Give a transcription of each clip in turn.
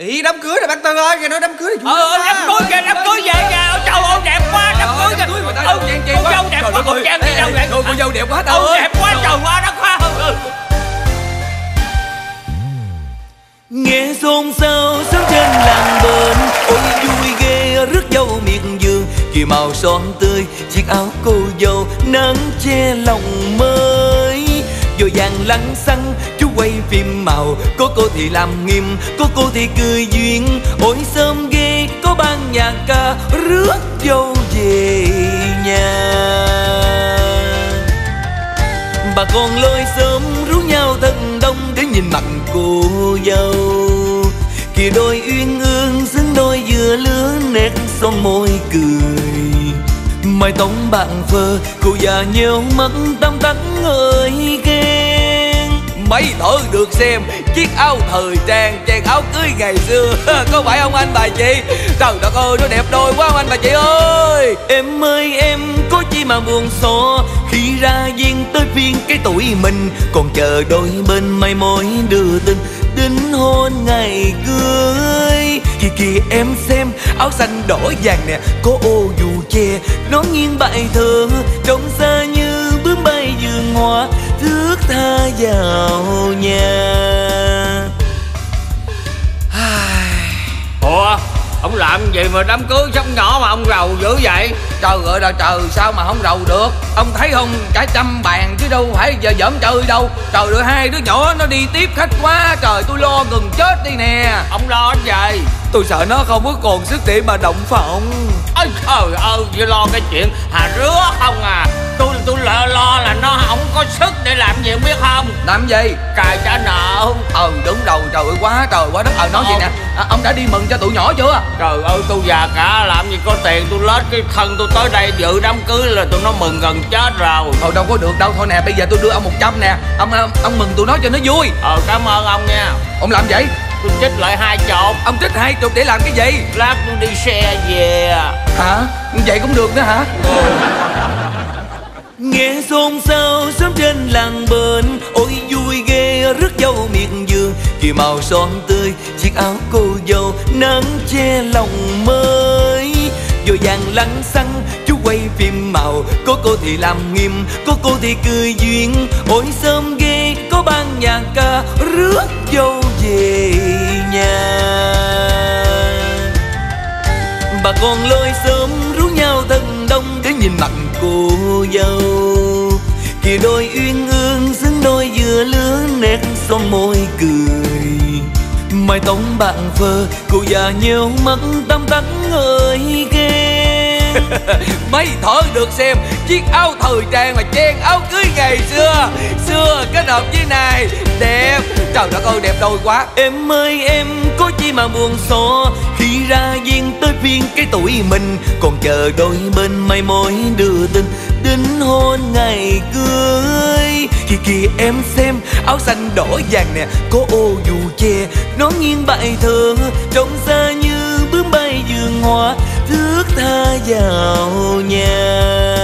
Chị đám cưới rồi bác Tư ơi, nghe nói đám cưới thì chú đám cưới kìa, đám cưới về kìa. Trời ơi đẹp quá, đám cưới kìa. Cô dâu đẹp quá, con Trang đi đâu vậy? Cô dâu đẹp quá trời. Đẹp quá trời quá đất quá. Nghe xôn xao sớm trên làng bên, ôi vui ghê rước dâu miệt vườn. Kỳ màu son tươi chiếc áo cô dâu nắng che lòng mới. Vô vàng lăng xăng chú quay phim màu, có cô thì làm nghiêm, có cô thì cười duyên. Ôi sớm ghê có ban nhạc ca rước dâu về nhà. Bà con lôi sớm rú nhau thật đông để nhìn mặt cô dâu. Kìa đôi uyên ương xứng đôi vừa lứa nét son môi cười. Mái tóc bạc phơ cô già nheo mắt tăm tắt ngời ghen. Mấy thử được xem chiếc áo thời trang trang áo cưới ngày xưa có phải không anh bà chị? Trời đất ơi nó đẹp đôi quá anh bà chị ơi. Em ơi em có chi mà buồn xỏ, khi ra duyên tới phiên cái tuổi mình còn chờ đôi bên mai mối đưa tin đính hôn ngày cưới. Kìa kìa em xem áo xanh đỏ vàng nè, có ô dù che nó nghiêng bài thơ, trông xa như bướm bay vườn hoa thước tha vào nhà. Ủa ông làm gì mà đám cưới sống nhỏ mà ông rầu dữ vậy? Trời ơi là trời, sao mà không rầu được? Ông thấy không, cả trăm bàn chứ đâu phải giờ giỡn chơi đâu. Trời ơi hai đứa nhỏ nó đi tiếp khách quá trời, tôi lo gần chết đi nè. Ông lo cái gì? Tôi sợ nó không có còn sức để mà động phòng. Ôi trời ơi, chỉ lo cái chuyện hà rứa không à. Tôi lo là nó không có sức để làm gì không biết không? Làm gì? Cài trả nợ. Đúng đầu trời ơi quá trời quá đất. Nói gì nè, ông đã đi mừng cho tụi nhỏ chưa? Trời ơi tôi già cả làm gì có tiền, tôi lết cái thân tôi tới đây dự đám cưới là tụi nó mừng gần chết rồi. Thôi đâu có được đâu, thôi nè bây giờ tôi đưa ông 100 nè. Ông mừng tụi nó cho nó vui. Cảm ơn ông nha. Ông làm vậy? Tôi trích lại 20. Ông trích 20 để làm cái gì? Lát tôi đi xe về. Hả? Vậy cũng được nữa hả? Nghe xôn xao sớm trên làng bên, ôi vui ghê rước dâu miệt vườn. Kìa màu son tươi chiếc áo cô dâu nắng che lòng mới. Vô vàng lăng xăng chú quay phim màu, có cô thì làm nghiêm, có cô thì cười duyên. Ôi sớm ghê có ban nhạc ca rước dâu về nhà. Bà con lôi sớm rú nhau thật đông để nhìn mặt cô dâu. Kìa đôi uyên ương xứng đôi vừa lứa nét son môi cười. Mái tóc bạc phơ cô già nheo mắt tăm tắt ngời ghen. Mấy thở được xem chiếc áo thời trang mà chen áo cưới ngày xưa. Xưa kết hợp với này đẹp. Trời đất ơi đẹp đôi quá. Em ơi em có chi mà buồn xỏ, khi ra duyên tới phiên cái tuổi mình còn chờ đôi bên mai mối đưa tin đính hôn ngày cưới. Kìa kìa em xem áo xanh đỏ vàng nè, có ô dù che nó nghiêng bài thơ, trông xa như bướm bay vườn hoa thước tha vào nhà.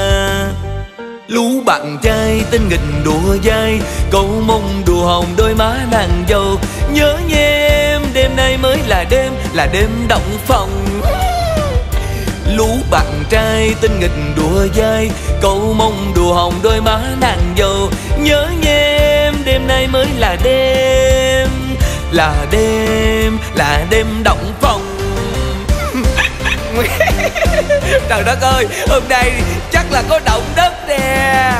Lũ bạn trai tên nghịch đùa dai, câu mong đùa hồng đôi má nàng dâu. Nhớ nhé em đêm nay mới là đêm động phòng. Lũ bạn trai tên nghịch đùa dai, câu mong đùa hồng đôi má nàng dâu. Nhớ nhé em đêm nay mới là đêm động phòng. Trời đất ơi, hôm nay chắc là có động đất nè.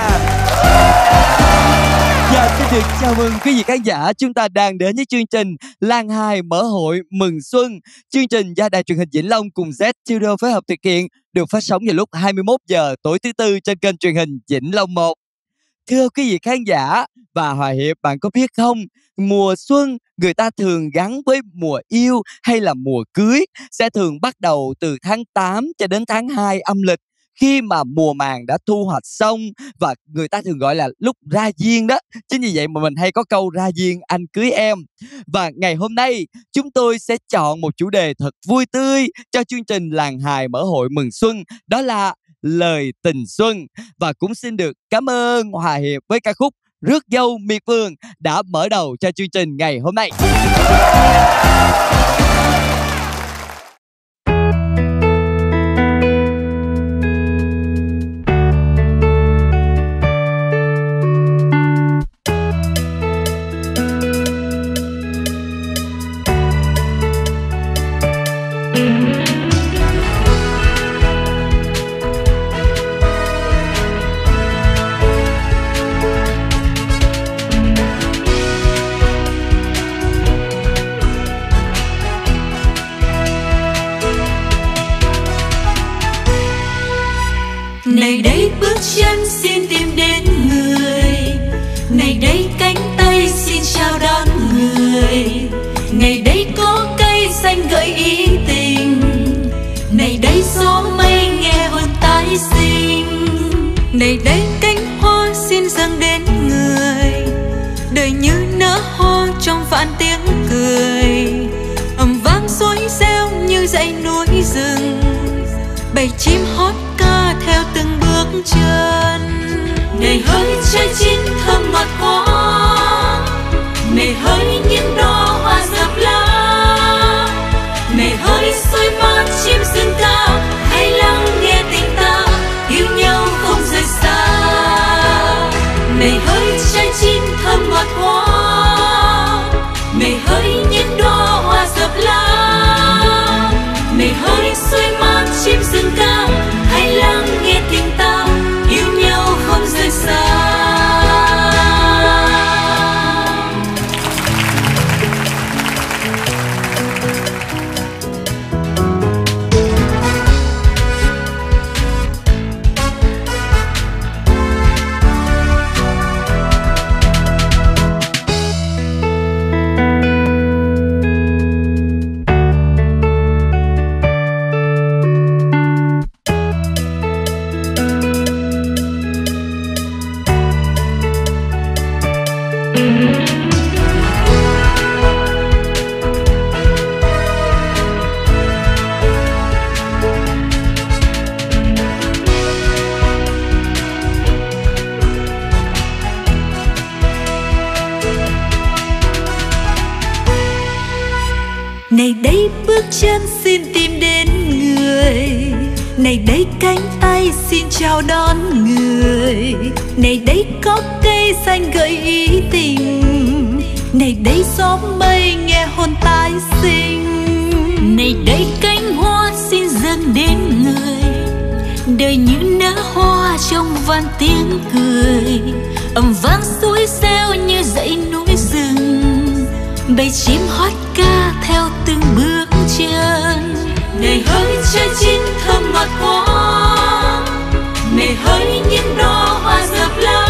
Và xin được chào mừng quý vị khán giả, chúng ta đang đến với chương trình Làng Hài mở hội mừng xuân. Chương trình do Đài Truyền hình Vĩnh Long cùng Z Studio phối hợp thực hiện, được phát sóng vào lúc 21 giờ tối thứ Tư trên kênh truyền hình Vĩnh Long 1. Thưa quý vị khán giả và Hòa Hiệp, bạn có biết không, mùa xuân người ta thường gắn với mùa yêu hay là mùa cưới sẽ thường bắt đầu từ tháng 8 cho đến tháng 2 âm lịch, khi mà mùa màng đã thu hoạch xong và người ta thường gọi là lúc ra duyên đó. Chính vì vậy mà mình hay có câu ra duyên anh cưới em. Và ngày hôm nay chúng tôi sẽ chọn một chủ đề thật vui tươi cho chương trình Làng Hài mở hội mừng xuân, đó là lời tình xuân. Và cũng xin được cảm ơn Hòa Hiệp với ca khúc Rước dâu miệt vườn đã mở đầu cho chương trình ngày hôm nay. gió mây nghe hồn tái sinh. Này đây cánh hoa xin dâng đến người, đời như nở hoa trong vạn tiếng cười. Ầm vang rối reo như dãy núi rừng, bầy chim hót ca theo từng bước chân. Này hỡi trái chín thơm ngọt hoa, này hỡi những đóa hoa dập lá, này hỡi xuôi mát chim rừng ca, hãy lắng nghe tình ta yêu nhau không rời xa. Này hỡi trái chín thơm ngọt hoa, này hỡi những đóa hoa dập lá, này hỡi xuôi mát chim rừng ca, hãy lắng nghe tình ta yêu nhau không rời xa. Này đây bước chân xin tìm đến người, này đây cánh tay xin chào đón người, này đây gốc cây xanh gợi ý tình, này đây gió mây nghe hồn tái sinh. Này đây cánh hoa xin dâng đến người, đời như nở hoa trong vạn tiếng cười. Ầm vang suối reo như dãy núi rừng, bầy chim hót ca theo từng bước chân. Này hỡi trái chín thơm ngọt hoa, này hỡi những đóa hoa dập lá,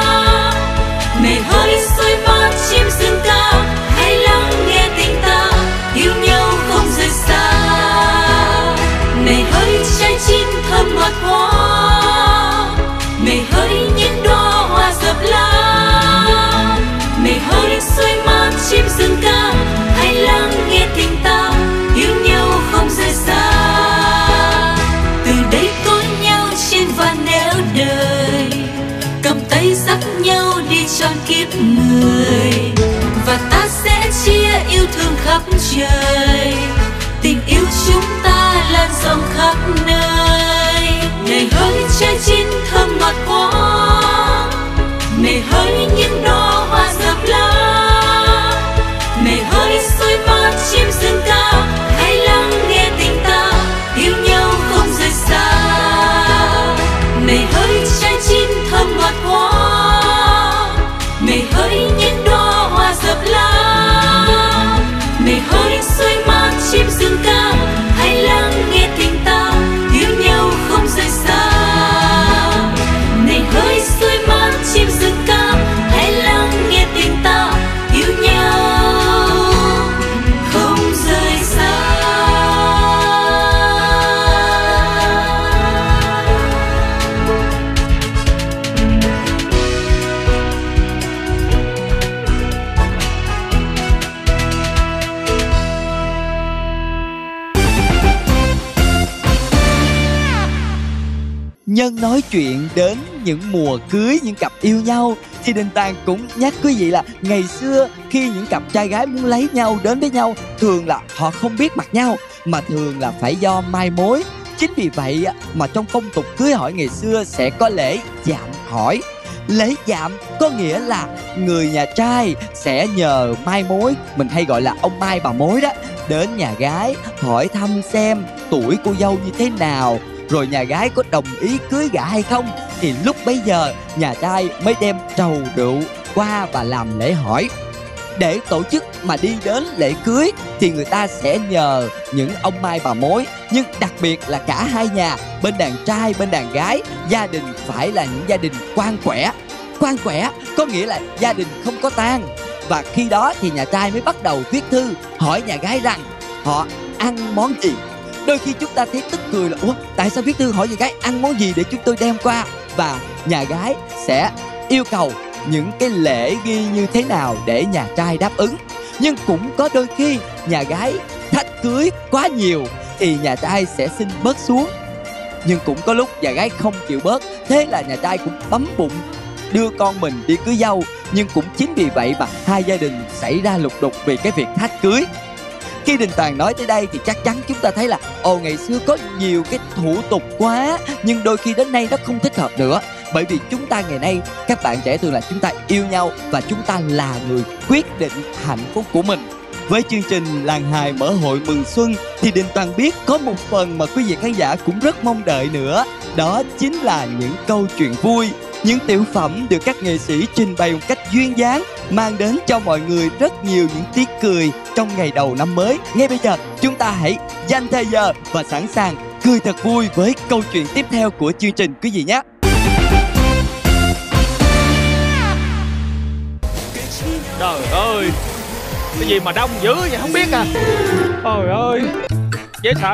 này hỡi xuôi mát chim rừng ca, hãy lắng nghe tình ta yêu nhau không rời xa. Này hỡi trái chín thơm ngọt hoa, này hỡi những đóa hoa dập lá, này hỡi xuôi mát chim rừng ca, hãy lắng nghe tình ta yêu nhau không rời xa. Từ đây có nhau trên vạn nẻo đời, cầm tay dắt nhau đi trọn kiếp người, và ta sẽ chia yêu thương khắp trời. Tình yêu chúng ta lan rộng khắp nơi. Này hỡi trái chín thơm ngọt hoa, này hỡi những đóa hoa dập lá, này hỡi xuôi mát chim rừng ca, hãy lắng nghe tình ta yêu nhau không rời xa. Này hỡi trái chín thơm ngọt hoa, này hỡi những đóa hoa dập lá, này hỡi xuôi mát chim rừng ca, hãy lắng nghe tình ta yêu nhau không rời xa. Này hỡi xuôi mát chim rừng ca, hãy lắng nghe tình ta yêu nhau không rời xa. Nhân nói chuyện đến những mùa cưới, những cặp yêu nhau, thì Đình Tàng cũng nhắc quý vị là ngày xưa khi những cặp trai gái muốn lấy nhau đến với nhau, thường là họ không biết mặt nhau, mà thường là phải do mai mối. Chính vì vậy mà trong phong tục cưới hỏi ngày xưa sẽ có lễ dạm hỏi. Lễ dạm có nghĩa là người nhà trai sẽ nhờ mai mối, mình hay gọi là ông mai bà mối đó, đến nhà gái hỏi thăm xem tuổi cô dâu như thế nào, rồi nhà gái có đồng ý cưới gả hay không. Thì lúc bấy giờ nhà trai mới đem trầu rượu qua và làm lễ hỏi. Để tổ chức mà đi đến lễ cưới thì người ta sẽ nhờ những ông mai bà mối, nhưng đặc biệt là cả hai nhà, bên đàn trai bên đàn gái, gia đình phải là những gia đình quan quẻ. Quan quẻ có nghĩa là gia đình không có tang. Và khi đó thì nhà trai mới bắt đầu viết thư hỏi nhà gái rằng họ ăn món gì, Đôi khi chúng ta thấy tức cười là ủa, tại sao viết thư hỏi nhà gái ăn món gì để chúng tôi đem qua, và nhà gái sẽ yêu cầu những cái lễ nghi như thế nào để nhà trai đáp ứng. Nhưng cũng có đôi khi nhà gái thách cưới quá nhiều thì nhà trai sẽ xin bớt xuống. Nhưng cũng có lúc nhà gái không chịu bớt, thế là nhà trai cũng bấm bụng đưa con mình đi cưới dâu. Nhưng cũng chính vì vậy mà hai gia đình xảy ra lục đục vì cái việc thách cưới. Khi Đình Toàn nói tới đây thì chắc chắn chúng ta thấy là ngày xưa có nhiều cái thủ tục quá, nhưng đôi khi đến nay nó không thích hợp nữa. Bởi vì chúng ta ngày nay, các bạn trẻ thường là chúng ta yêu nhau và chúng ta là người quyết định hạnh phúc của mình. Với chương trình Làng Hài mở hội mừng xuân thì Đình Toàn biết có một phần mà quý vị khán giả cũng rất mong đợi nữa. Đó chính là những câu chuyện vui, những tiểu phẩm được các nghệ sĩ trình bày một cách duyên dáng, mang đến cho mọi người rất nhiều những tiếng cười trong ngày đầu năm mới. Ngay bây giờ chúng ta hãy dành thời giờ và sẵn sàng cười thật vui với câu chuyện tiếp theo của chương trình quý vị nhé. Trời ơi, cái gì mà đông dữ vậy không biết à. Trời ơi, dễ sợ.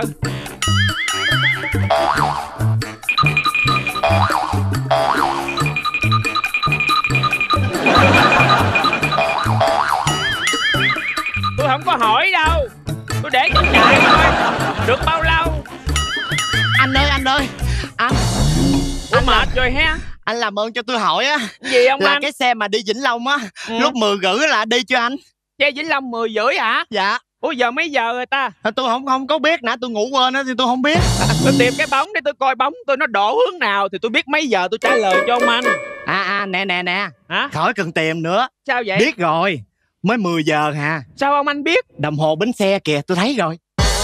Tôi không có hỏi đâu, tôi để cho chạy thôi. Được bao lâu? Anh ơi, anh Ủa mệt rồi ha. Anh làm ơn cho tôi hỏi á. Gì ông là anh? cái xe mà đi Vĩnh Long á, lúc 10 rưỡi là đi chưa anh? Xe Vĩnh Long 10 rưỡi hả? Dạ. Ủa giờ mấy giờ rồi ta? Tôi không có biết, nãy tôi ngủ quên á thì tôi không biết. Tôi tìm cái bóng để tôi coi bóng tôi nó đổ hướng nào thì tôi biết mấy giờ tôi trả lời cho ông anh. Nè. Hả? Khỏi cần tìm nữa. Sao vậy? Biết rồi, mới 10 giờ hả? Sao ông anh biết? Đồng hồ bến xe kìa, tôi thấy rồi.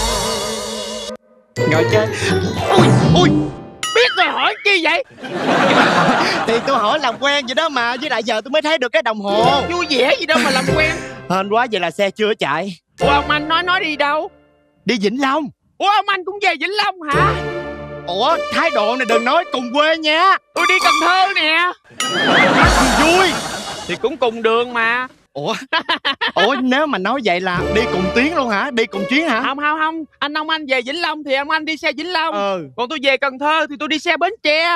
Ngồi chơi. Ui. Biết rồi hỏi chi vậy? Thì tôi hỏi làm quen vậy đó mà, với lại giờ tôi mới thấy được cái đồng hồ. Vui vẻ gì đâu mà làm quen. Hên quá, vậy là xe chưa chạy. Ủa ông anh nói đi đâu? Đi Vĩnh Long. Ủa ông anh cũng về Vĩnh Long hả? Ủa thái độ này đừng nói cùng quê nha. Tôi đi Cần Thơ nè. Vui. Thì cũng cùng đường mà. Ủa nếu mà nói vậy là đi cùng tuyến luôn hả? Đi cùng chuyến hả? Không. Ông anh về Vĩnh Long thì ông anh đi xe Vĩnh Long. Còn tôi về Cần Thơ thì tôi đi xe Bến Tre.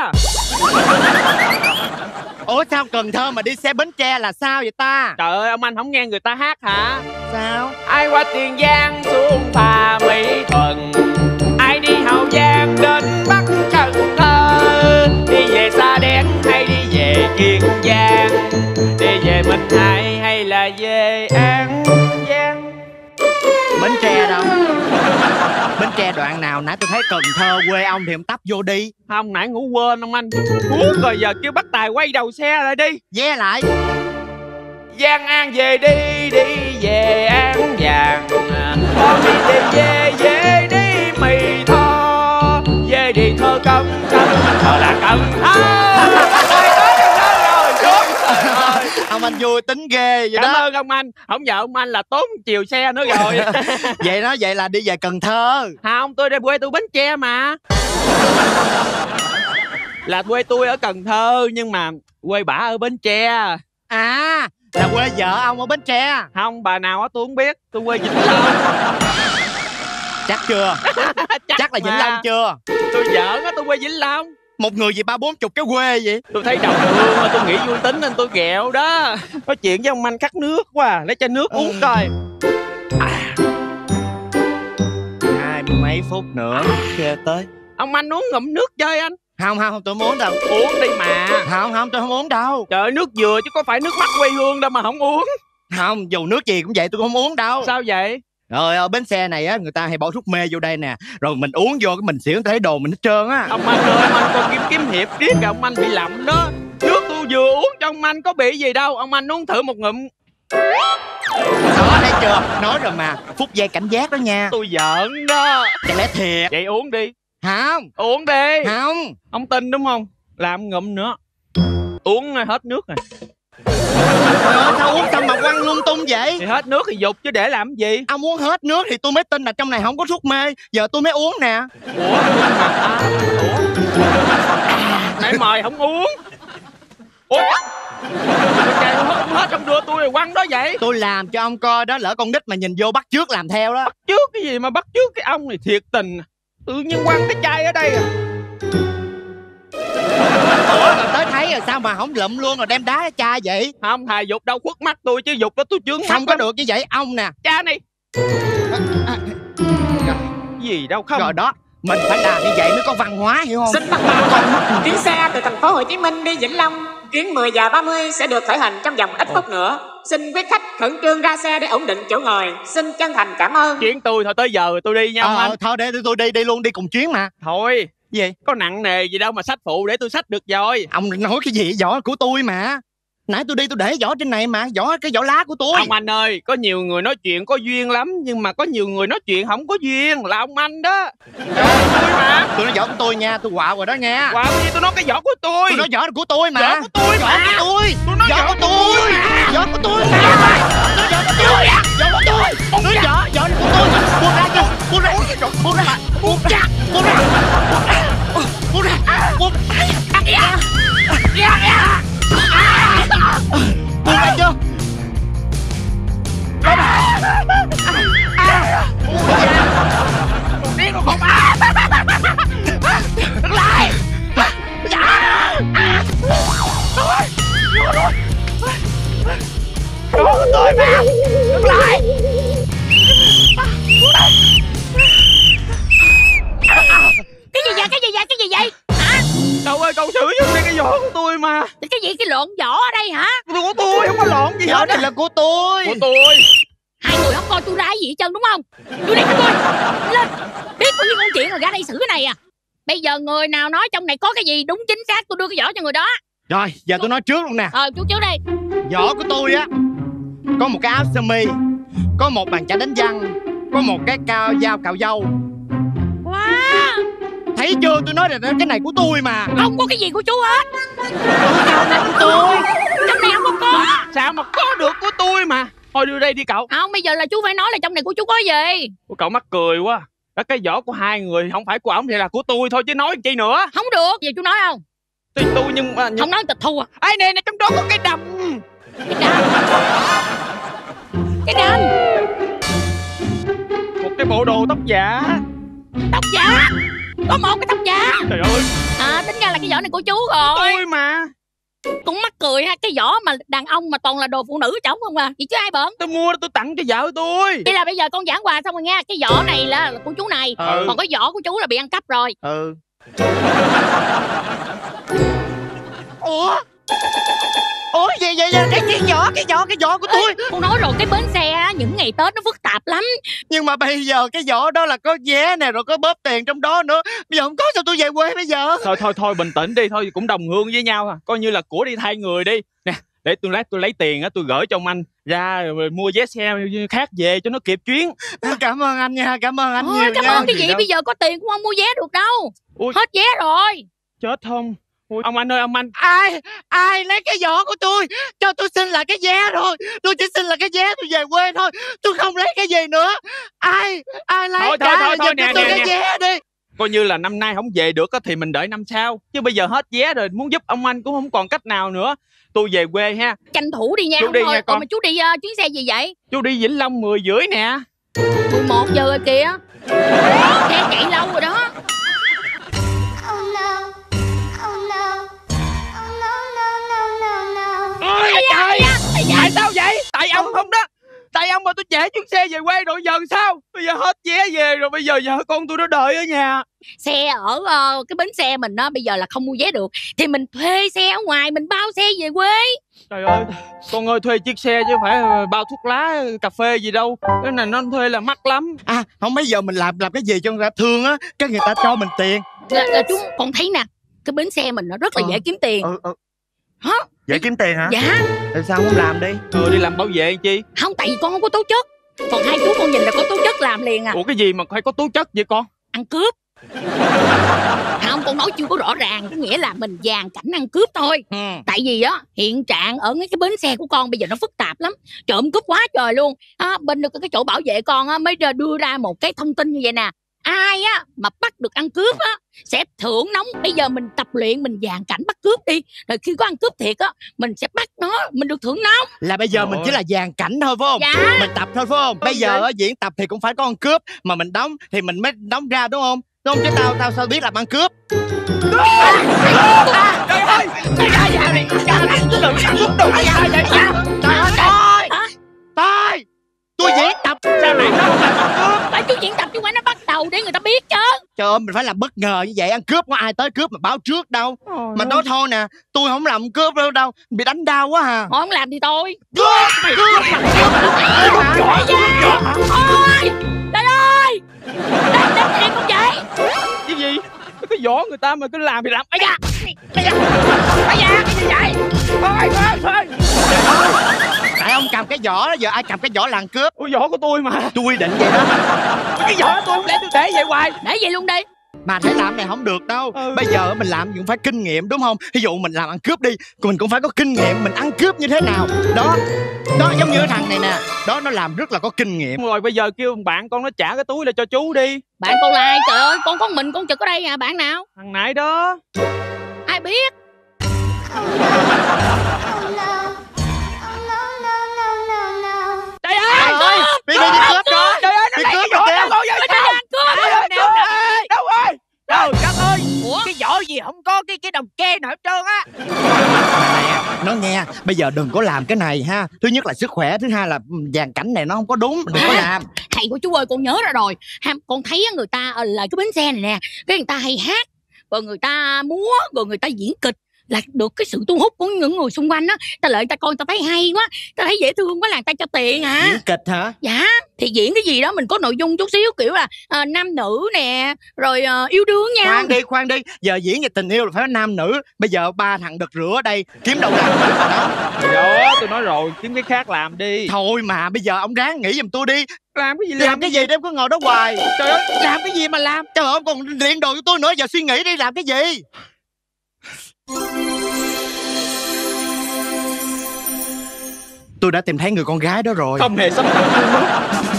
Ủa sao Cần Thơ mà đi xe Bến Tre là sao vậy ta? Trời ơi ông anh không nghe người ta hát hả? Sao? Ai qua Tiền Giang xuống phà Mỹ Thuận, ai đi Hậu Giang đến Bắc Cần Thơ, đi về Sa Đéc hay đi về Kiên Giang, đi về Minh Hải hay là về An Giang. Bến Tre đâu? Bến Tre đoạn nào? Nãy tôi thấy Cần Thơ quê ông thì ông tấp vô đi. Không, nãy ngủ quên ông anh. Cuốn rồi giờ kêu bắt tài quay đầu xe lại đi. Vé lại. Giang An về đi, đi về An Giang, con đi về đi Mì Tho, về đi Thơ Cần Thơ là Cần Thơ. Ông anh vui tính ghê vậy Cảm đó. ơn ông anh. Không nhờ ông anh là tốn chiều xe nữa rồi. Vậy là đi về Cần Thơ. Không, tôi đi quê tôi Bến Tre mà. Là quê tôi ở Cần Thơ nhưng mà quê bả ở Bến Tre. À, là quê vợ ông ở Bến Tre. Không, bà nào á tôi không biết. Tôi quê Vĩnh Long. Chắc chưa? Chắc là Vĩnh Long chưa? Tôi giỡn á, tôi quê Vĩnh Long. Một người gì 30-40 cái quê vậy? Tôi thấy đồng hương mà tôi nghĩ vui tính nên tôi ghẹo đó. Nói chuyện với ông anh khát nước quá. Lấy chai nước uống coi. 20 mấy phút nữa kêu tới. Ông anh uống ngụm nước chơi anh. Không, tôi không uống đâu. Uống đi mà. Không, tôi không uống đâu. Trời ơi, nước dừa chứ có phải nước mắt quê hương đâu mà không uống. Không, dù nước gì cũng vậy tôi không uống đâu. Sao vậy? Rồi ở bến xe này á, người ta hay bỏ thuốc mê vô đây nè. Rồi mình uống vô cái mình xỉu thấy đồ mình hết trơn á. Ông anh ơi, ông anh con kiếm hiệp riết kìa, ông anh bị lậm đó. Nước tôi vừa uống cho ông anh có bị gì đâu. Ông anh uống thử một ngụm. Đó, thấy chưa? Nói rồi mà, phút giây cảnh giác đó nha. Tôi giỡn đó. Chẳng lẽ thiệt? Vậy uống đi. Không. Uống đi. Không. Ông tin đúng không? Làm ngụm nữa. Uống hết nước rồi. Trời, sao uống xong mà quăng lung tung vậy? Thì hết nước thì dục chứ để làm gì. Ông uống hết nước thì tôi mới tin là trong này không có thuốc mê. Giờ tôi mới uống nè. Ủa nãy mời không uống. Ủa trời, uống hết ông đưa tôi rồi quăng đó vậy. Tôi làm cho ông coi đó, lỡ con nít mà nhìn vô bắt chước làm theo đó. Bắt chước cái gì mà bắt chước cái ông này thiệt tình. Tự nhiên quăng cái chai ở đây à. Ủa rồi tới thấy rồi sao mà không lụm luôn rồi đem đá cái chai vậy? Không, thầy dục đâu khuất mắt tôi chứ dục đó tôi chướng mắt Không có lắm. được như vậy ông nè. Cha này. Gì đâu không. Rồi đó, mình phải làm như vậy mới có văn hóa, hiểu không? Xin bắt đầu cùng chuyến xe từ thành phố Hồ Chí Minh đi Vĩnh Long. Chuyến 10 giờ 30 sẽ được khởi hành trong vòng ít phút nữa. Xin quý khách khẩn trương ra xe để ổn định chỗ ngồi. Xin chân thành cảm ơn. Chuyến tôi thôi, tới giờ tôi đi nha ông anh. Thôi để tôi đi luôn, đi cùng chuyến mà. Thôi. Gì? Có nặng nề gì đâu mà xách phụ để tôi xách được rồi. Ông nói cái gì? Giỏ của tôi mà. Nãy tôi đi tôi để giỏ trên này mà, cái giỏ lá của tôi. Ông anh ơi, có nhiều người nói chuyện có duyên lắm, nhưng mà có nhiều người nói chuyện không có duyên, là ông anh đó. Tôi mà. Tôi nói giỏ của tôi nha, tôi quạo rồi đó nha. Quạo gì? Tôi nói cái giỏ của tôi. Tôi nói giỏ của tôi mà. Giỏ của tôi mà. Giỏ của tôi. Tôi nói giỏ của tôi. Giỏ của tôi mà. Nói giỏ của tôi. Giỏ của tôi. Nói giỏ của tôi. Buông ra chưa? Buông ra. Buông ra. Buông ra. Buông ra. Buông ra. Buông ra. Buông ra chưa? Điên rồi không à. Đứng lại. Giỏ của tôi mà. Đứng lại. Cái gì vậy? Cái gì vậy? Cái gì vậy? Hả? Cậu ơi, cậu xử giúp đi, cái giỏ của tôi mà. Cái gì? Cái lộn vỏ ở đây hả? Của tôi, không có lộn gì Giỏ hết. này là của tôi. Của tôi. Hai người không coi tôi ra gì hết trơn đúng không? Tôi đi cho tôi. Lên. Biết bao nhiêu con chuyện rồi ra đây xử cái này à? Bây giờ người nào nói trong này có cái gì đúng chính xác tôi đưa cái vỏ cho người đó. Rồi, giờ tôi nói trước luôn nè. Chú trước đây. Vỏ của tôi á có một cái áo sơ mi, có một bàn chải đánh răng, có một cái dao cạo dâu. Wow. Thấy chưa, tôi nói là cái này của tôi mà. Không có cái gì của chú hết. Của tôi. Trong này không có. Sao mà có được, của tôi mà. Thôi đưa đây đi cậu. Không, bây giờ là chú phải nói là trong này của chú có gì. Cậu mắc cười quá. Cái vỏ của hai người không phải của ổng thì là của tôi thôi chứ nói chi nữa. Không được. Giờ chú nói không? Tuy tôi nhưng mà Không nói tịch thu à? ai nè, trong đó có cái đầm. Cái đầm. Cái đầm. Một cái bộ đồ tóc giả. Tóc giả. Có một cái tóc giả. Trời ơi. Tính ra là cái vỏ này của chú rồi. Tôi mà. Cũng mắc cười ha. Cái vỏ mà đàn ông mà toàn là đồ phụ nữ trống không à. Vậy chứ ai bận. Tôi mua tôi tặng cho vợ tôi. Vậy là bây giờ con giảng quà xong rồi nha. Cái vỏ này là của chú này. Còn cái vỏ của chú là bị ăn cắp rồi. Ủa gì vậy? Cái vỏ của tôi. Con nói rồi, cái bến xe á, những ngày Tết nó phức tạp lắm. Nhưng mà bây giờ cái vỏ đó là có vé nè, rồi có bóp tiền trong đó nữa. Bây giờ không có sao tôi về quê bây giờ. Thôi bình tĩnh đi, thôi cũng đồng hương với nhau à. Coi như là của đi thay người đi. Nè, để tôi lấy tiền á, tôi gửi cho ông anh ra rồi mua vé xe khác về cho nó kịp chuyến. Cảm ơn anh nha, cảm ơn anh nhiều nha. Cảm ơn cái gì? Bây giờ có tiền cũng không mua vé được đâu. Ui. Hết vé rồi. Chết không? Ui, ông anh ơi, ông anh. Ai lấy cái vỏ của tôi? Cho tôi xin lại cái vé thôi. Tôi chỉ xin là cái vé tôi về quê thôi. Tôi không lấy cái gì nữa. Ai lấy Thôi, nè, tôi cái vé đi. Coi như là năm nay không về được thì mình đợi năm sau. Chứ bây giờ hết vé rồi, muốn giúp ông anh cũng không còn cách nào nữa. Tôi về quê ha. Tranh thủ đi nha. Chú đi nha con. Mà chú đi chuyến xe gì vậy? Chú đi Vĩnh Long 10:30 nè. 11 giờ rồi kìa. Xe chạy lâu rồi đó. Ôi trời, tại sao vậy? Tại ông không đó. Tại ông mà tôi trễ chuyến xe về quê rồi giờ sao? Bây giờ hết vé về rồi, bây giờ vợ con tôi nó đợi ở nhà. Xe ở cái bến xe mình á, bây giờ là không mua vé được. Thì mình thuê xe ở ngoài, mình bao xe về quê. Trời ơi, con ơi, thuê chiếc xe chứ phải bao thuốc lá, cà phê gì đâu. Cái này nó thuê là mắc lắm. Không, bây giờ mình làm cái gì cho người ta thương á, cái người ta cho mình tiền. Là chú con thấy nè, cái bến xe mình nó rất là dễ kiếm tiền. Hả? Dễ kiếm tiền hả? Dạ. Tại sao không làm đi? Đi làm bảo vệ chi? Không, tại vì con không có tố chất. Còn hai chú con nhìn là có tố chất làm liền à. Ủa cái gì mà phải có tố chất vậy con? Ăn cướp. Không, con nói chưa có rõ ràng. Có nghĩa là mình dàn cảnh ăn cướp thôi. Tại vì á, hiện trạng ở cái bến xe của con bây giờ nó phức tạp lắm. Trộm cướp quá trời luôn. Bên cái chỗ bảo vệ con á, mới đưa ra một cái thông tin như vậy nè. Ai á mà bắt được ăn cướp á sẽ thưởng nóng. Bây giờ mình tập luyện, mình dàn cảnh bắt cướp đi. Rồi khi có ăn cướp thiệt á, mình sẽ bắt nó, mình được thưởng nóng. Là bây giờ mình chỉ là dàn cảnh thôi phải không? Dạ. Mình tập thôi phải không? Bây giờ diễn tập thì cũng phải có ăn cướp. Mà mình đóng thì mình mới đóng ra đúng không? Đúng không? Chứ tao sao biết làm ăn cướp. Trời ơi! Trời ơi! Thôi, tôi diễn tập. Sao lại nó không làm ăn cướp? Phải chú diễn tập chứ phải nó bắt đầu để người ta biết chứ. Trời ơi, mình phải làm bất ngờ như vậy. Ăn cướp có ai tới cướp mà báo trước đâu. Mà nói thôi nè, tôi không làm cướp đâu. Bị đánh đau quá à. Họ không làm thì thôi. Cướp! Ôi, trời ơi, đánh thiệt không vậy? Cái gì? Cái võ người ta mà cứ làm thì làm. Ây da! Cái gì vậy? Thôi! Tại ông cầm cái vỏ đó, giờ ai cầm cái vỏ làm cướp? Ôi, võ của tôi mà. Tôi quy định vậy đó. Cái võ tôi không lẽ tôi để vậy hoài. Để vậy luôn đi. Mà thấy làm này không được đâu. Bây giờ mình làm cũng phải kinh nghiệm đúng không? Ví dụ mình làm ăn cướp đi, mình cũng phải có kinh nghiệm mình ăn cướp như thế nào. Đó giống như cái thằng này nè. Đó, nó làm rất là có kinh nghiệm. Rồi bây giờ kêu bạn con nó trả cái túi lại cho chú đi. Bạn con là ai? Trời ơi, con có mình con trực ở đây à. Bạn nào? Thằng nãy đó. Ai biết? Trời ơi! Bị cướp rồi. Trời ơi, nó Bị lấy cướp cái võ rồi ra kìa. ngồi vô sao? Đâu rồi? Trời đất ơi! Cái võ gì không có cái đồng ke nào hết trơn á. Nó nghe, bây giờ đừng có làm cái này ha. Thứ nhất là sức khỏe, thứ hai là dàn cảnh này nó không có đúng, đừng có làm. Hay của chú ơi, con nhớ ra rồi. Con thấy người ta ở lại cái bến xe này nè, cái người ta hay hát, rồi người ta múa, rồi người ta diễn kịch, là được cái sự thu hút của những người xung quanh á. Ta lại ta coi ta thấy hay quá, ta thấy dễ thương quá là người ta cho tiền hả? Diễn kịch hả? Dạ, thì diễn cái gì đó mình có nội dung chút xíu, kiểu là nam nữ nè, rồi yêu đương nhau. Khoan đi, giờ diễn về tình yêu là phải có nam nữ. Bây giờ ba thằng đực rửa ở đây, kiếm đâu làm nữ mà đó. Đó, tôi nói rồi, kiếm cái khác làm đi. Thôi mà bây giờ ông ráng nghĩ giùm tôi đi. Làm cái gì Làm cái gì em có ngồi đó hoài. Trời ơi, làm cái gì mà làm? Trời ơi, ông còn luyện đồ cho tôi nữa. Giờ suy nghĩ đi, làm cái gì. Tôi đã tìm thấy người con gái đó rồi. Không hề sắp đặt luôn đó.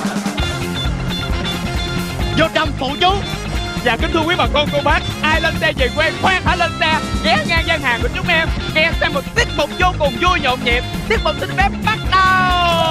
Vô trong phụ chú. Dạ kính thưa quý bà con cô bác, ai lên xe về quê khoan hãy lên xe, ghé ngang gian hàng của chúng em, nghe xem một tiết mục vô cùng vui nhộn nhịp. Tiết mục xin phép bắt đầu.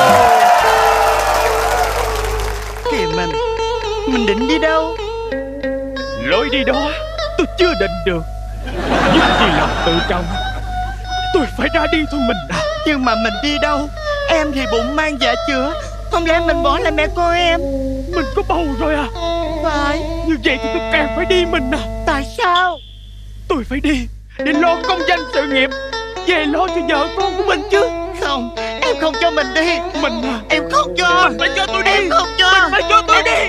Kìa mình định đi đâu? Lối đi đó tôi chưa định được, nhưng vì lòng tự trọng tôi phải ra đi thôi mình à. Nhưng mà mình đi đâu? Em thì bụng mang dạ chữa, không lẽ mình bỏ lại mẹ con em? Mình có bầu rồi à? Phải. Như vậy thì tôi càng phải đi mình à. Tại sao? Tôi phải đi để lo công danh sự nghiệp, về lo cho vợ con của mình chứ. Không, em không cho mình đi. Mình à, Em không cho. mình phải cho tôi đi. Em không cho. Mình phải cho tôi đi.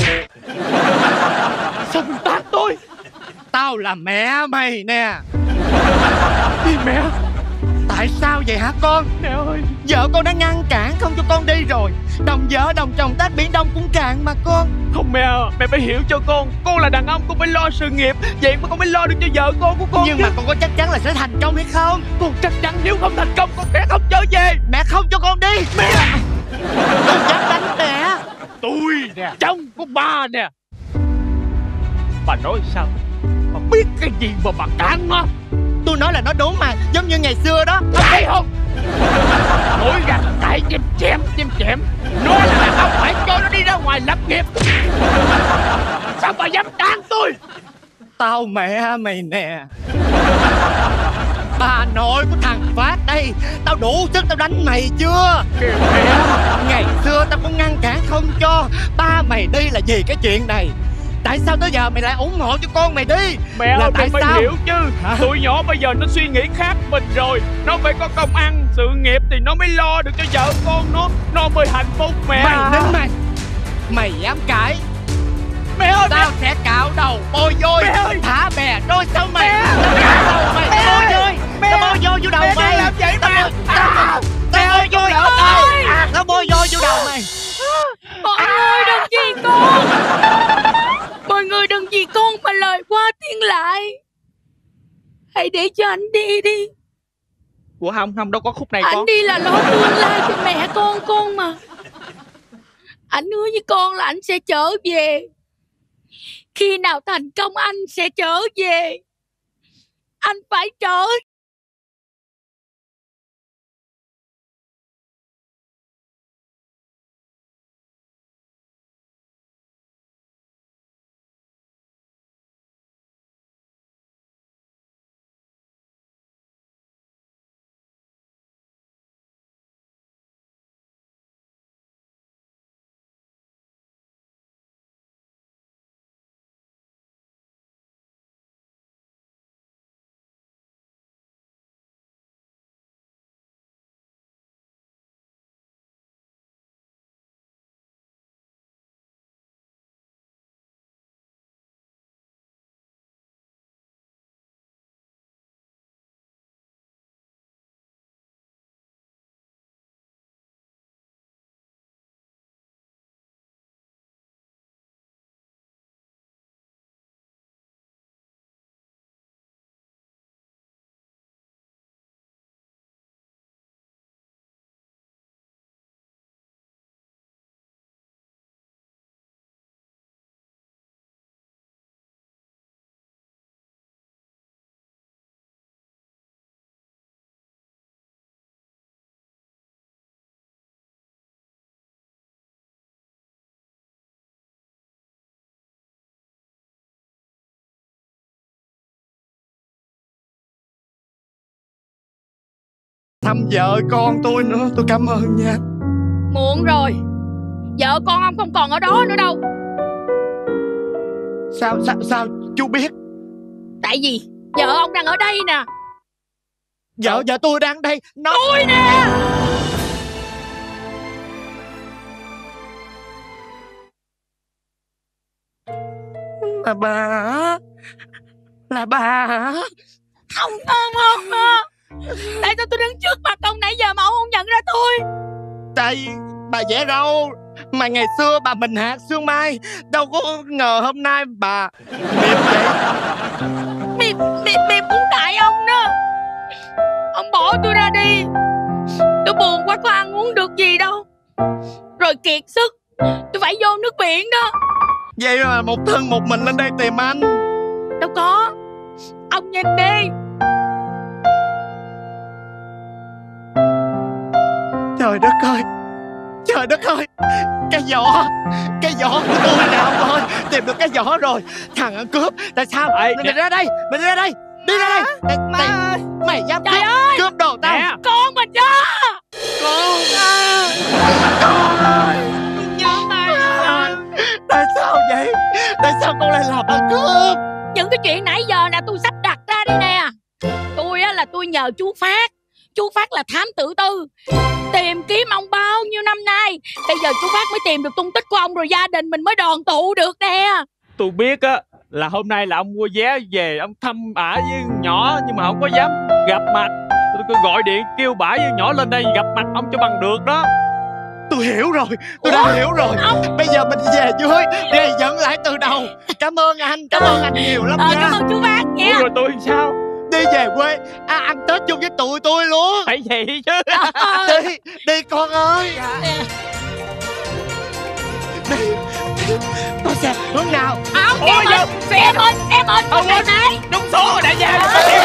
Sao mình tát tôi? Tao là mẹ mày nè. Đi mẹ. Tại sao vậy hả con? Mẹ ơi, Vợ con đã ngăn cản không cho con đi rồi. Đồng vợ đồng chồng tát biển đông cũng cạn mà con. không mẹ à, mẹ phải hiểu cho con. Con là đàn ông, con phải lo sự nghiệp, vậy mà con phải lo được cho vợ con của con. Nhưng mà con có chắc chắn là sẽ thành công hay không? con chắc chắn nếu không thành công con sẽ không trở về. Mẹ không cho con đi. Mẹ, Con dám đánh mẹ. tôi nè, chồng của bà nè. Bà nói sao? Bà biết cái gì mà bà cản nó? Tôi nói là nó đúng mà. Giống như ngày xưa đó. Bà thấy không? Nói ra là tại chém. Nó là đàn ông, phải cho nó đi ra ngoài lập nghiệp. Sao bà dám cản tôi? Tao mẹ mày nè. Bà nội của thằng Phát đây. Tao đủ sức tao đánh mày chưa? Kìa mẹ. Ngày xưa tao cũng ngăn cản không cho. Ba mày đi là vì cái chuyện này. Tại sao tới giờ mày lại ủng hộ cho con mày đi? Mẹ là ơi, tại mày sao? phải hiểu chứ. Hả? Tụi nhỏ bây giờ nó suy nghĩ khác mình rồi. Nó phải có công ăn, sự nghiệp thì nó mới lo được cho vợ con nó mới hạnh phúc mẹ. Mày nín mày. Mày dám cãi? Mẹ ơi, Tao sẽ cạo đầu bôi vôi. Mẹ ơi. Thả bè đôi sau mày. Mẹ. Tao cạo đầu mày. Mẹ Bôi ơi. vôi. Mẹ. Tao bôi vôi vô đầu Mẹ mày. đừng làm vậy Tao mẹ. bôi- Tao bôi vôi ở đây. Tao bôi vôi vô đầu mày. Mọi người đừng gì con. Mọi người đừng vì con mà lời qua tiếng lại. Hãy để cho anh đi đi. Ủa không đâu có khúc này Anh con. đi là lo tương lai cho mẹ con mà. Anh hứa với con là anh sẽ trở về. Khi nào thành công anh sẽ trở về. Anh phải trở thăm vợ con tôi nữa. Tôi cảm ơn nha. Muộn rồi, vợ con ông không còn ở đó nữa đâu. Sao chú biết? Tại vì vợ ông đang ở đây nè. Vợ tôi đang đây. Tôi nè. Là bà hả? Không. Tại sao tôi đứng trước mặt ông nãy giờ mà ông không nhận ra tôi? Tại bà vẽ râu mà ngày xưa bà mình hạt sương mai. Đâu có ngờ hôm nay bà miệp vậy. Miệp cũng tại ông đó. Ông bỏ tôi ra đi. Tôi buồn quá, có ăn uống được gì đâu. Rồi kiệt sức, tôi phải vô nước biển đó. Vậy mà một thân một mình lên đây tìm anh. Đâu có. Ông nhìn đi. Trời đất ơi. Trời đất ơi. Cái giỏ của tôi nè ông ơi. Tìm được cái giỏ rồi. Thằng ăn cướp. Tại sao? Mình ra đây. Đi ra đây. Mày dám cướp đồ tao. Con mình đó. Con nhớ mày. Tại sao vậy? Tại sao con lại làm ăn cướp? Những cái chuyện nãy giờ là tôi sắp đặt ra đây nè. Tôi á là tôi nhờ chú Phát. Chú Phát là thám tử tư, tìm kiếm ông bao nhiêu năm nay. Bây giờ chú Phát mới tìm được tung tích của ông, rồi gia đình mình mới đoàn tụ được nè. Tôi biết á là hôm nay là ông mua vé về ông thăm ả với nhỏ, nhưng mà không có dám gặp mặt. Tôi gọi điện kêu bả với nhỏ lên đây gặp mặt ông cho bằng được đó. Tôi hiểu rồi. Tôi đã hiểu rồi. Bây giờ mình về dưới để dẫn lại từ đầu. Cảm ơn anh. Cảm ơn anh nhiều lắm nha. Cảm ơn chú Phát nha. Rồi tôi sao? Đi về quê ăn Tết chung với tụi tôi luôn. Phải vậy chứ. Đi con ơi. Đi. Con xe hướng nào? Em ơi. Ông này đúng số rồi, đã về.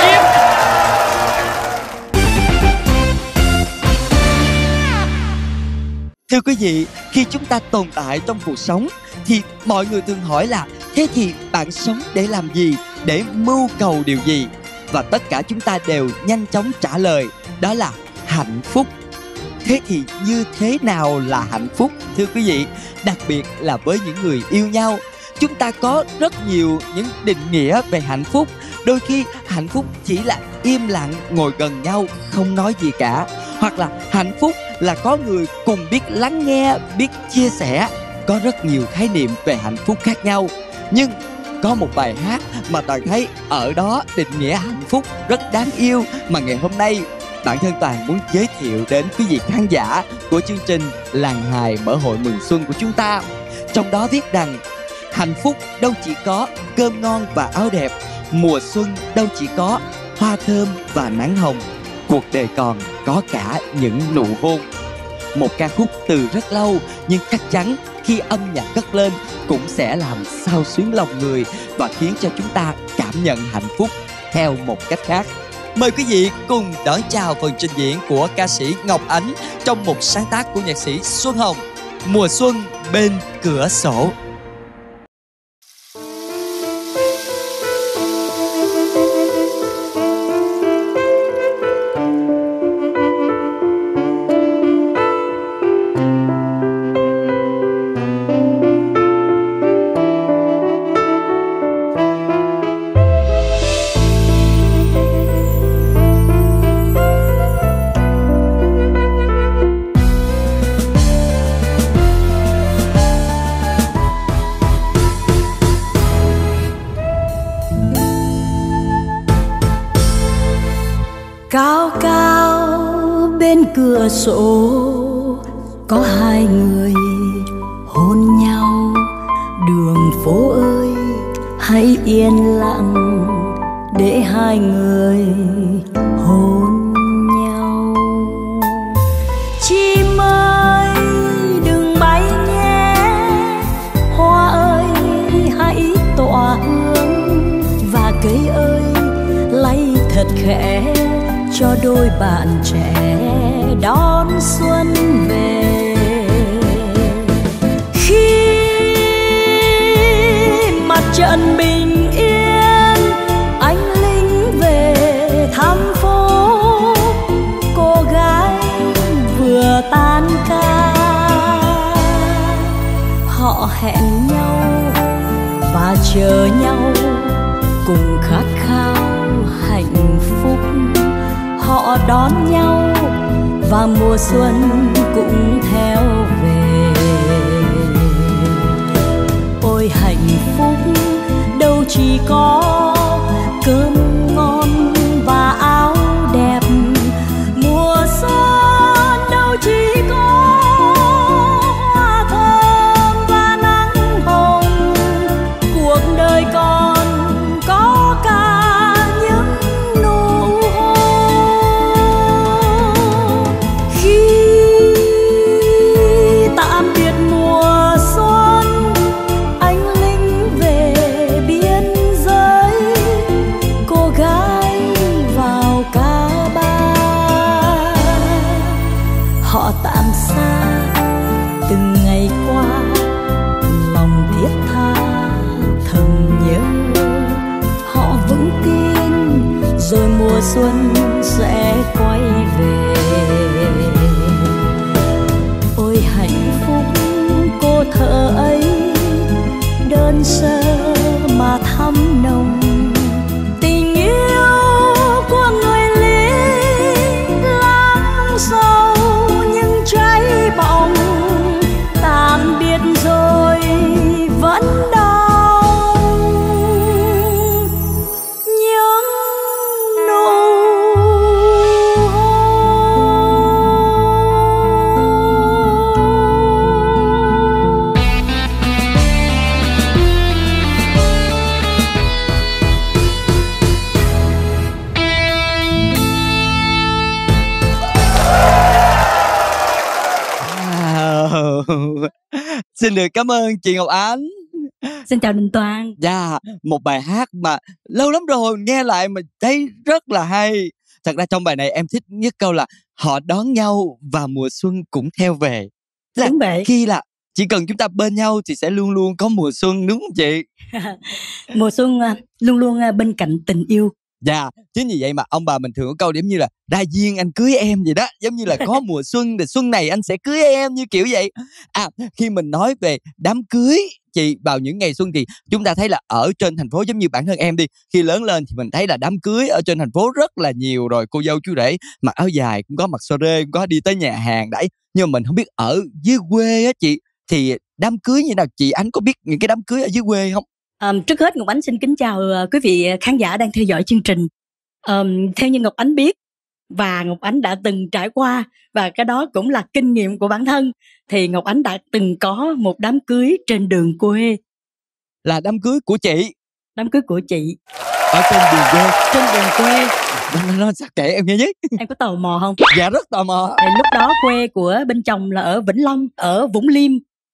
Thưa quý vị, khi chúng ta tồn tại trong cuộc sống thì mọi người thường hỏi là thế thì bạn sống để làm gì, để mưu cầu điều gì? Và tất cả chúng ta đều nhanh chóng trả lời đó là hạnh phúc. Thế thì như thế nào là hạnh phúc thưa quý vị? Đặc biệt là với những người yêu nhau, chúng ta có rất nhiều những định nghĩa về hạnh phúc. Đôi khi hạnh phúc chỉ là im lặng ngồi gần nhau không nói gì cả. Hoặc là hạnh phúc là có người cùng biết lắng nghe, biết chia sẻ. Có rất nhiều khái niệm về hạnh phúc khác nhau. Nhưng có một bài hát mà Toàn thấy ở đó định nghĩa hạnh phúc rất đáng yêu mà ngày hôm nay bản thân Toàn muốn giới thiệu đến quý vị khán giả của chương trình Làng Hài Mở Hội Mừng Xuân của chúng ta. Trong đó viết rằng hạnh phúc đâu chỉ có cơm ngon và áo đẹp, mùa xuân đâu chỉ có hoa thơm và nắng hồng, cuộc đời còn có cả những nụ hôn. Một ca khúc từ rất lâu nhưng chắc chắn khi âm nhạc cất lên cũng sẽ làm xao xuyến lòng người và khiến cho chúng ta cảm nhận hạnh phúc theo một cách khác. Mời quý vị cùng đón chào phần trình diễn của ca sĩ Ngọc Ánh trong một sáng tác của nhạc sĩ Xuân Hồng, Mùa Xuân Bên Cửa Sổ. Cao cao bên cửa sổ có hai người hôn nhau. Đường phố ơi hãy yên lặng để hai người hôn nhau. Chim ơi đừng bay nhé, hoa ơi hãy tỏa hương, và cây ơi lay thật khẽ cho đôi bạn trẻ đón xuân về. Khi mặt trận bình yên, anh lính về thăm phố, cô gái hẹn nhau và chờ nhau, cùng khát khao hạnh phúc. Họ đón nhau và mùa xuân cũng theo về. Ôi hạnh phúc đâu chỉ có cơm ngon và áo đẹp, mùa xuân đâu chỉ có hoa thơm và nắng hồng. Cuộc đời còn có cả những nụ hôn. Khi tạm biệt mùa xuân, anh lính về biên giới, cô gái vào ca ba. Họ tạm xa từng ngày qua, lòng thiết tha thầm nhớ. Họ vững tin rồi mùa xuân sẽ quay về. Ôi hạnh phúc cô thơ ấy, đơn sơ mà thắm nồng. Tình yêu của người lính lắng sâu nhưng cháy bỏng. Tạm biệt rồi vẫn đau những nụ hôn. Wow. Xin được cảm ơn chị Ngọc Ánh. Xin chào Đình Toàn. Dạ, một bài hát mà lâu lắm rồi nghe lại mà thấy rất là hay. Thật ra trong bài này em thích nhất câu là họ đón nhau và mùa xuân cũng theo về. Tức là Đúng vậy. khi là chỉ cần chúng ta bên nhau thì sẽ luôn luôn có mùa xuân, đúng không chị? Mùa xuân luôn luôn bên cạnh tình yêu. Dạ, chính vì vậy mà ông bà mình thường có câu điểm như là ra duyên anh cưới em vậy đó. Giống như là có mùa xuân thì xuân này anh sẽ cưới em, như kiểu vậy. À, khi mình nói về đám cưới chị vào những ngày xuân thì chúng ta thấy là ở trên thành phố, giống như bản thân em đi, khi lớn lên thì mình thấy là đám cưới ở trên thành phố rất là nhiều rồi. Cô dâu chú rể mặc áo dài, cũng có mặc soirée, cũng có đi tới nhà hàng đãi. Nhưng mà mình không biết ở dưới quê á chị, thì đám cưới như nào? Chị Ánh có biết những cái đám cưới ở dưới quê không? Trước hết Ngọc Ánh xin kính chào quý vị khán giả đang theo dõi chương trình. Theo như Ngọc Ánh biết và Ngọc Ánh đã từng trải qua, và cái đó cũng là kinh nghiệm của bản thân, thì Ngọc Ánh đã từng có một đám cưới trên đường quê. Là đám cưới của chị? Đám cưới của chị. Ở trên đường quê? Trên đường quê. Nó sao kể em nghe với. Em có tò mò không? Dạ rất tò mò. Thì lúc đó quê của bên chồng là ở Vĩnh Long, ở Vũng Liêm.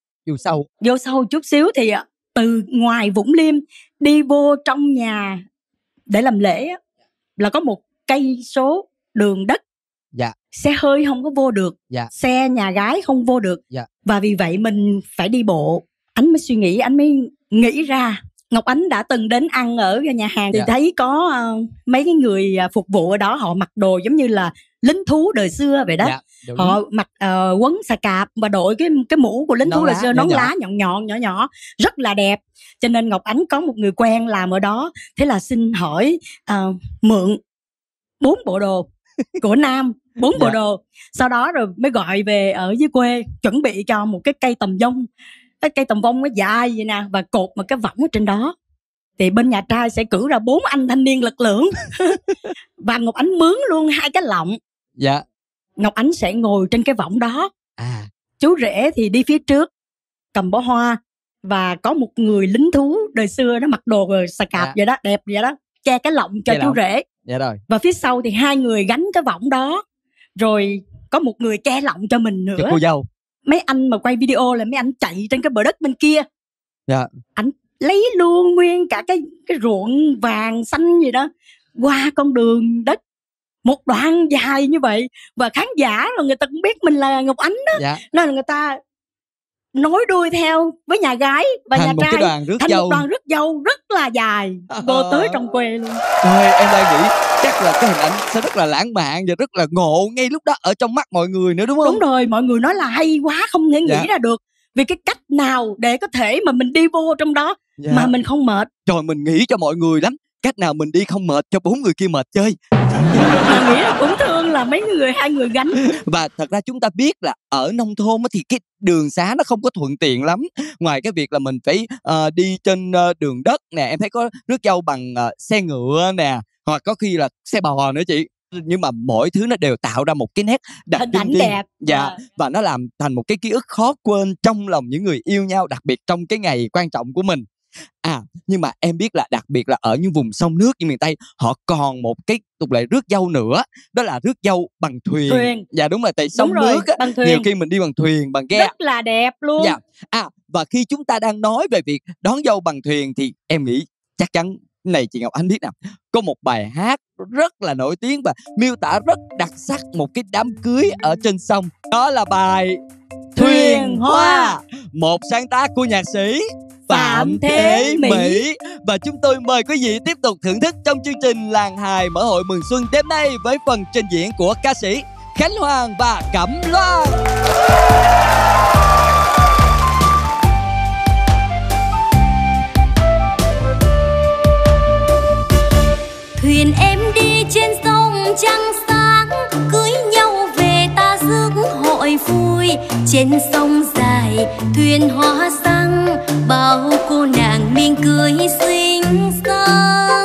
Vô sâu chút xíu thì từ ngoài Vũng Liêm đi vô trong nhà để làm lễ là có 1 cây số đường đất. Dạ. Xe hơi không có vô được. Dạ. Xe nhà gái không vô được. Dạ. Và vì vậy mình phải đi bộ. Ánh mới suy nghĩ, ánh mới nghĩ ra. Ngọc Ánh đã từng đến ăn ở nhà hàng thì thấy có mấy cái người phục vụ ở đó, họ mặc đồ giống như là lính thú đời xưa vậy đó. Họ mặc quấn xà cạp và đội cái mũ của lính thú đời xưa, nón lá nhọn nhỏ rất là đẹp. Cho nên Ngọc Ánh có một người quen làm ở đó, thế là xin hỏi mượn 4 bộ đồ của nam, 4 bộ đồ. Sau đó rồi mới gọi về ở dưới quê, chuẩn bị cho một cái cây tầm vong. Cái cây tầm vong nó dài vậy nè, và cột một cái võng ở trên đó. Thì bên nhà trai sẽ cử ra 4 anh thanh niên lực lưỡng. Và Ngọc Ánh mướn luôn 2 cái lọng. Dạ. Ngọc Ánh sẽ ngồi trên cái võng đó. Chú rể thì đi phía trước cầm bó hoa, và có một người lính thú đời xưa nó mặc đồ xà cạp vậy đó, đẹp vậy đó, che cái lọng cho chú rể. Dạ rồi. Và phía sau thì 2 người gánh cái võng đó, rồi có một người che lọng cho mình nữa. Cho cô dâu. Mấy anh mà quay video là mấy anh chạy trên cái bờ đất bên kia. Dạ. Anh lấy luôn nguyên cả cái ruộng vàng xanh gì đó, qua con đường đất một đoạn dài như vậy. Và khán giả rồi người ta cũng biết mình là Ngọc Ánh đó. Dạ. Nên là người ta nối đuôi theo với nhà gái và thành nhà một trai, cái đoàn rước thành dâu. một đoàn rước dâu rất là dài, vô tới trong quê luôn. Trời, em đang nghĩ chắc là cái hình ảnh sẽ rất là lãng mạn và rất là ngộ ngay lúc đó ở trong mắt mọi người nữa, đúng không? Đúng rồi, mọi người nói là hay quá, không thể nghĩ ra được. vì cái cách nào để có thể mà mình đi vô trong đó mà mình không mệt. Trời, mình nghĩ cho mọi người lắm. Cách nào mình đi không mệt cho 4 người kia mệt chơi. Mà nghĩ là cũng thương là hai người gánh. Và thật ra chúng ta biết là ở nông thôn thì cái đường xá nó không có thuận tiện lắm. Ngoài cái việc là mình phải đi trên đường đất nè, em thấy có rước dâu bằng xe ngựa nè, hoặc có khi là xe bò nữa chị. Nhưng mà mỗi thứ nó đều tạo ra một cái nét đặc trưng đẹp. Dạ. Và nó làm thành một cái ký ức khó quên trong lòng những người yêu nhau, đặc biệt trong cái ngày quan trọng của mình. Nhưng mà em biết là đặc biệt là ở những vùng sông nước như miền Tây, họ còn một cái tục lệ rước dâu nữa, đó là rước dâu bằng thuyền. Dạ đúng rồi, tại sông nước á, nhiều khi mình đi bằng thuyền, bằng ghe rất là đẹp luôn. Dạ. Và khi chúng ta đang nói về việc đón dâu bằng thuyền thì em nghĩ chắc chắn này chị Ngọc Ánh biết nào, có một bài hát rất là nổi tiếng và miêu tả rất đặc sắc một cái đám cưới ở trên sông, đó là bài Thuyền Hoa, một sáng tác của nhạc sĩ Phạm Thế Mỹ. Và chúng tôi mời quý vị tiếp tục thưởng thức trong chương trình Làng Hài Mở Hội Mừng Xuân đêm nay với phần trình diễn của ca sĩ Khánh Hoàng và Cẩm Loan. Thuyền em đi trên sông trăng sáng, cưới nhau về ta rước hội vui. Trên sông dài thuyền hoa xăng, bao cô nàng mình cười xinh xắn.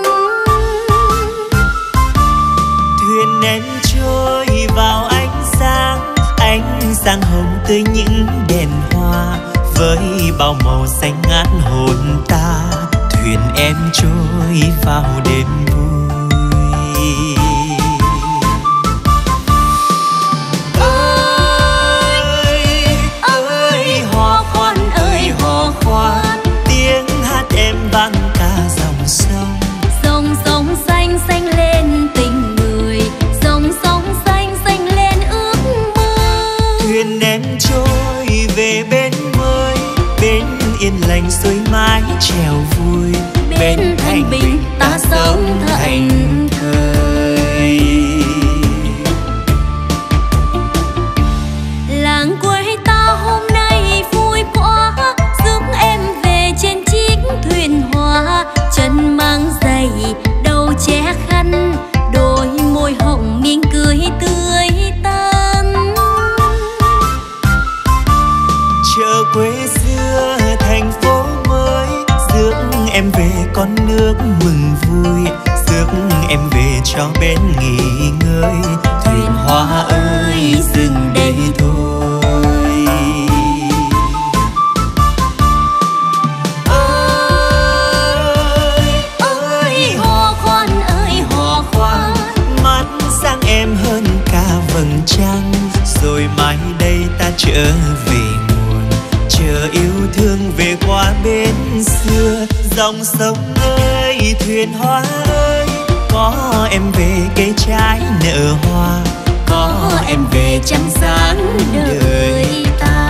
Thuyền em trôi vào ánh sáng hồng tươi những đèn hoa, với bao màu xanh ngát hồn ta. Thuyền em trôi vào đêm vui. Tiếng hát em vang cả dòng sông. Dòng sông xanh xanh lên tình người, dòng sông xanh xanh lên ước mơ. Thuyền em trôi về bên mới, bên yên lành xuôi mái chèo vui. Bên thanh bình ta sống thành thơi. Làng quê ta hôm nay vui quá, rước em về trên chiếc thuyền hoa. Chân mang giày, đầu che khăn, đôi môi hồng miệng cười tươi tắn. Chợ quê xưa thành phố mới, rước em về con nước mừng vui. Rước em về cho bên nghỉ ngơi. Thuyền hoa ơi dừng đây thôi. Ơi hò khoan, mắt sáng em hơn cả vầng trăng. Rồi mai đây ta trở về nguồn, chờ yêu thương về qua bên xưa. Dòng sông ơi thuyền hoa ơi, có em về cây trái nở hoa, có em về trăng sáng đời ta.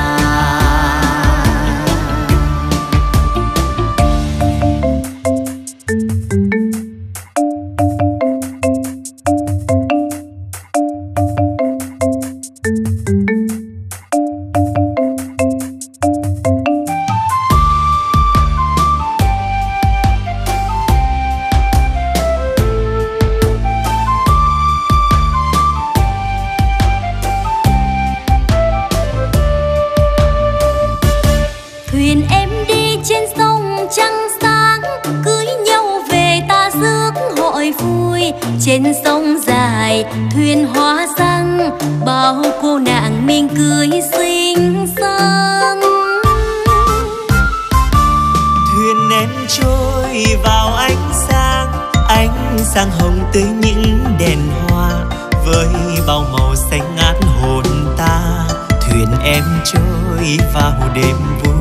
thuyền em đi trên sông trăng sáng, cưới nhau về ta rước hội vui. Trên sông dài thuyền hoa xanh, bao cô nàng mình cười xinh xắn. Thuyền em trôi vào ánh sáng hồng tươi những đèn hoa, với bao màu xanh ngát hồn ta. Thuyền em trôi vào đêm vui.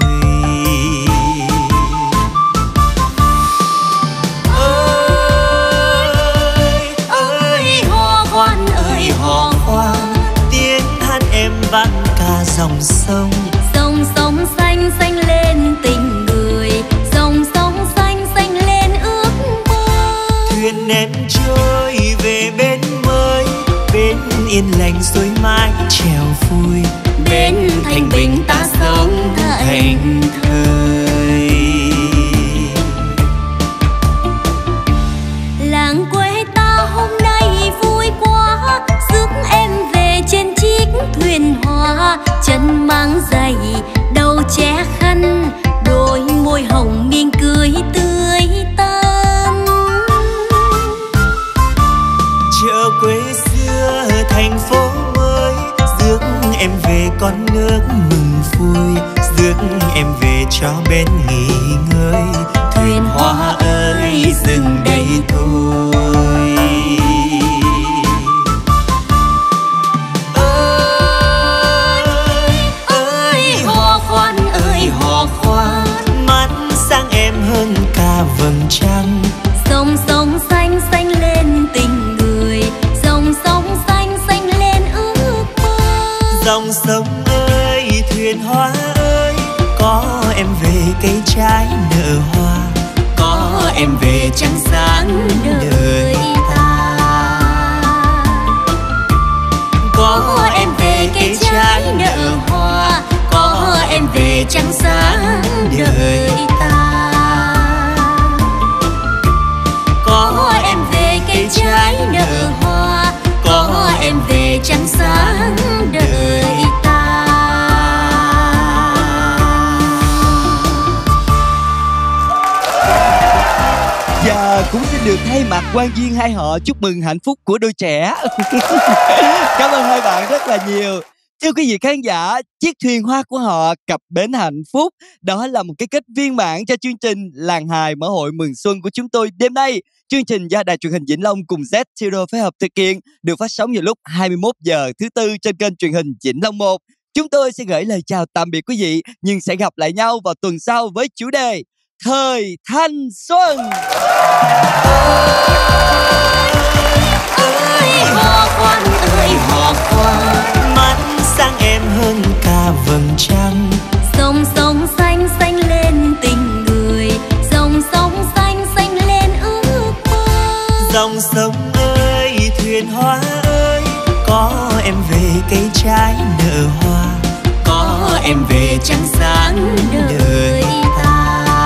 Hò khoan, tiếng hát em vang cả dòng sông. dòng sông xanh xanh lên tình người, dòng sông xanh xanh lên ước mơ. Thuyền em trôi về bên mới, bên yên lành xuôi mái chèo vui. Bên thanh bình ta sống rước em về cho bên nghỉ ngơi. Thuyền hoa ơi dừng đây thôi. Ơi hò khoan, mắt sang em hơn cả vầng trăng. Dòng sông xanh xanh lên tình người, dòng sông xanh xanh lên ước mơ. Dòng sông ơi thuyền hoa ơi, có em về cây trái nở hoa, có em về trăng sáng đời ta. Có em về cây trái nở hoa, có em về trăng sáng đời ta. Có em về cây trái nở hoa, có em về trăng sáng đời ta. Và cũng xin được thay mặt quan viên hai họ chúc mừng hạnh phúc của đôi trẻ. Cảm ơn hai bạn rất là nhiều. Thưa quý vị khán giả, chiếc thuyền hoa của họ cập bến hạnh phúc. Đó là một cái kết viên mãn cho chương trình Làng Hài Mở Hội Mừng Xuân của chúng tôi đêm nay. Chương trình do Đài Truyền hình Vĩnh Long cùng Z Studio phối hợp thực hiện, được phát sóng vào lúc 21 giờ thứ Tư trên kênh truyền hình Vĩnh Long 1. Chúng tôi sẽ gửi lời chào tạm biệt quý vị, nhưng sẽ gặp lại nhau vào tuần sau với chủ đề Thời Thanh Xuân. Ơi hò khoan, mắt sang em hơn cả vầng trăng. Dòng sông xanh xanh lên tình người, dòng sông xanh xanh lên ước mơ. Dòng sông ơi thuyền hoa ơi, có em về cây trái nở hoa, có em về trăng sáng đời ta.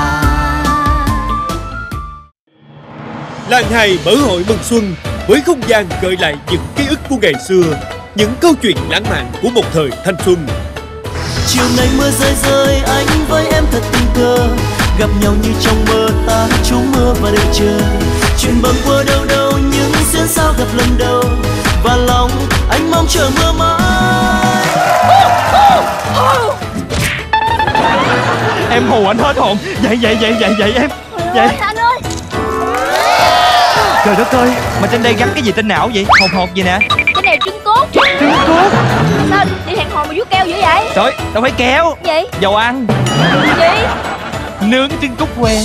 Làng Hài Mở Hội Mừng Xuân với không gian gợi lại những ký ức của ngày xưa, những câu chuyện lãng mạn của một thời thanh xuân. Chiều nay mưa rơi rơi, anh với em thật tình cờ, gặp nhau như trong mơ ta trú mưa và đợi chờ. Chuyện bâng quơ đâu đâu nhưng xuyên sao gặp lần đầu, và lòng anh mong chờ mưa mãi. Em hù anh hết hồn. Dậy em. Dậy Anh ơi, trời đất ơi, mà trên đây gắn cái gì tên não vậy? Hột gì nè? cái này trứng cốt. Trứng cốt. Sao đi hẹn hò mà vuốt keo dữ vậy? Trời, đâu phải kéo. Gì? Dầu ăn. Gì? Nướng trứng cút quen.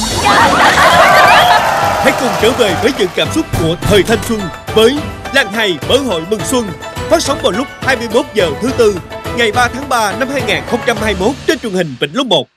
Hãy cùng trở về với những cảm xúc của thời thanh xuân với Làng Hài Mở Hội Mừng Xuân, phát sóng vào lúc 21 giờ thứ Tư, ngày 3 tháng 3 năm 2021 trên truyền hình Vĩnh Long 1.